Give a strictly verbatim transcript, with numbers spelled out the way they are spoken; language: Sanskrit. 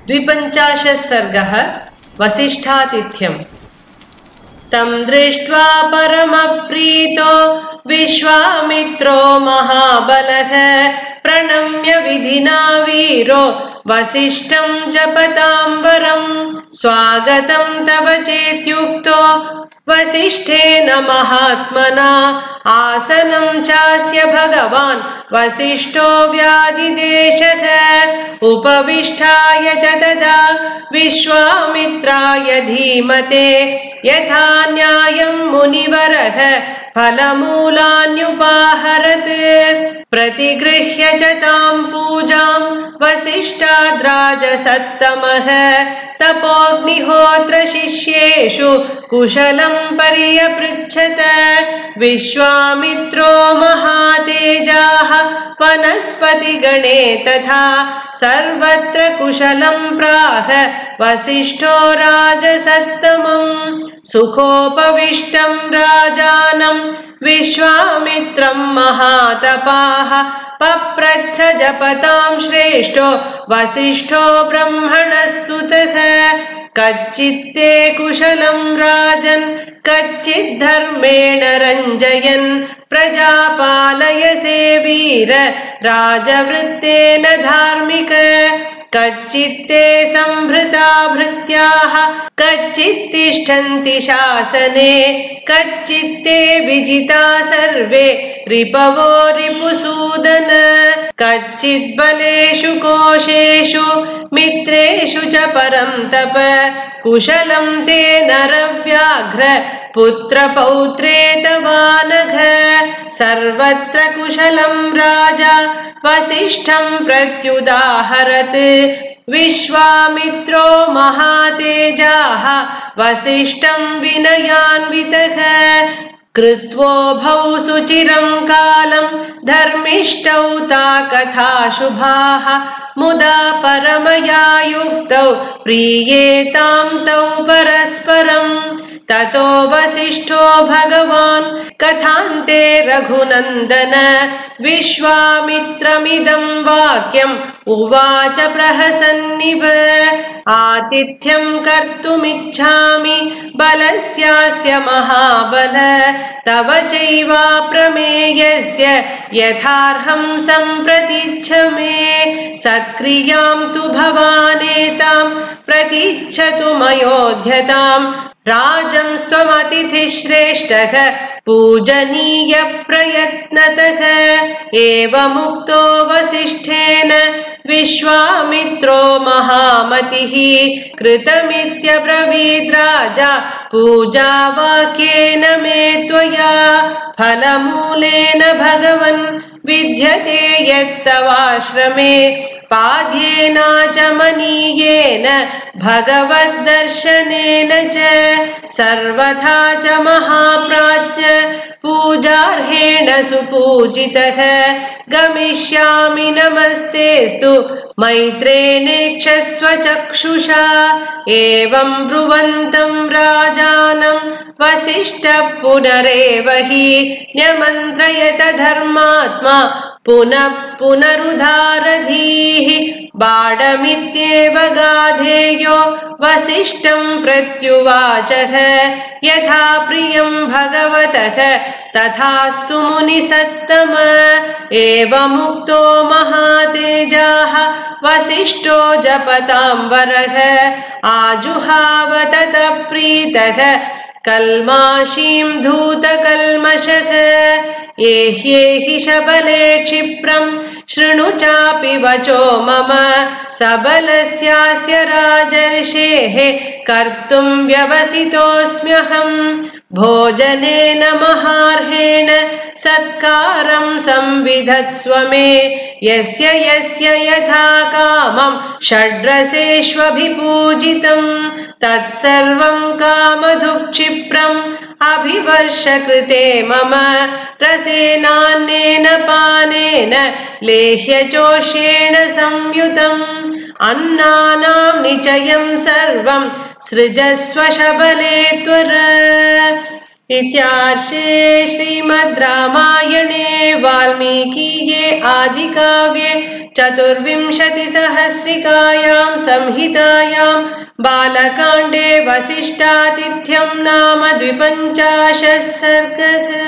द्विपञ्चाशत् सर्गः वसिष्ठातिथ्यम्। तं दृष्ट्वा परमप्रीतो विश्वामित्रो महाबलः प्रणम्य विधिना वीरो वसिष्ठं जपतां वरं। स्वागतं तव चेत्युक्तो वसिष्ठेन महात्मना आसनं चास्य भगवान् वसिष्ठो व्याधिदेशः। उपविष्टाय च तदा विश्वामित्राय धीमते यथा न्यायं मुनिवरः फलमूलान्युपाहरत्। प्रतिगृह्य च तां पूजां वसिष्ठाद्राजसत्तमः तपोऽग्निहोत्र शिष्येषु कुशलं पर्यपृच्छत। विश्वामित्रो महातेजाः वनस्पतिगणे तथा सर्वत्र कुशलं प्राह वसिष्ठो राजसत्तमं। सुखोपविष्टं राजानं विश्वामित्रं महातपाः पप्रच्छ जपतां श्रेष्ठो वसिष्ठो ब्रह्मणः सुतः। कच्चित्ते कुशलं राजन् कच्चित् धर्मेण रञ्जयन् प्रजापालयसे वीर राजवृत्तेन धार्मिक। कच्चित्ते संभृता भृत्याः कच्चित् तिष्ठन्ति शासने कच्चित्ते विजिता सर्वे रिपवो रिपुसूदन। कच्चित् बलेषु कोशेषु मित्रेषु च परं तप कुशलं ते नरव्याघ्र पुत्रपौत्रे तवानघ। सर्वत्र कुशलं राजा वसिष्ठं प्रत्युदाहरत्। विश्वामित्रो महातेजाः वसिष्ठं विनयान्वितः। कृत्वोभौ सुचिरं कालं धर्मिष्ठौ ता कथा शुभाः मुदा परमया युक्तौ प्रीयेतां तौ परस्परं। ततो वसिष्ठो भगवान् कथान्ते रघुनन्दन विश्वामित्रमिदं वाक्यम् उवाच प्रहसन्निव। आतिथ्यं कर्तुमिच्छामि बलस्यास्य महाबल तव चैवाप्रमेयस्य यथार्हं सम्प्रतीच्छ मे। सत्क्रियां तु भवानेतां प्रतीच्छतु मयोध्यताम्। राजंस्त्वमतिथिश्रेष्ठः पूजनीय प्रयत्नतः। एवमुक्तो वसिष्ठेन विश्वामित्रो महामतिः कृतमित्यब्रवीद् राजा पूजावाक्येन मे त्वया। फलमूलेन भगवन् विद्यते यत्तवाश्रमे पाद्येनाचमनीयेन भगवद्दर्शनेन च। सर्वथा च महाप्राज्ञ पूजार्हेण सुपूजितः। गमिष्यामि नमस्तेस्तु मैत्रेणेक्षस्व चक्षुषा। एवं ब्रुवन्तं राजानं वसिष्ठः पुनरेव हि न्यमन्त्रयत धर्मात्मा पुनः पुनरुदारधीः। बाडमित्येव गाधेयो वसिष्ठं प्रत्युवाचः यथा प्रियं भगवतः तथास्तु मुनिसत्तम। एवमुक्तो महातेजाः वसिष्ठो जपतां वरः आजुहाव ततः प्रीतः कल्माषीं धूतकल्मषः। एह्येहि शबले क्षिप्रं शृणु चापि वचो मम सबलस्यास्य राजर्षेः कर्तुं व्यवसितोऽस्म्यहम्। भोजनेन महार्हेण सत्कारं संविधत्स्व मे यस्य यस्य यथा कामं षड्रसेष्वभिपूजितं। तत्सर्वं कामधुक्षिप्रम् अभिवर्ष कृते मम रसेनान्नेन पानेन लेह्यचोष्येण संयुतम्। अन्नानां निचयं सर्वं सृजस्व शबले त्वर। इत्यार्षे श्रीमद् रामायणे वाल्मीकिये आदिकाव्ये चतुर्विंशतिसहस्रिकायां संहितायां बालकाण्डे वसिष्ठातिथ्यं नाम द्विपञ्चाशः सर्गः।